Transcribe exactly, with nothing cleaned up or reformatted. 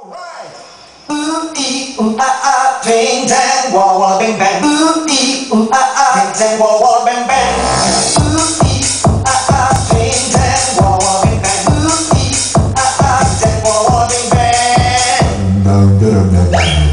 Ooh ee ooh ah ah, twing tang, walla walla bang bang. Ooh ee ooh ah ah, twing tang, walla walla bang bang. Ooh ee ooh ah ah, twing tang, walla walla bang bang. Ooh ee ooh ah ah, twing tang, walla walla bang bang.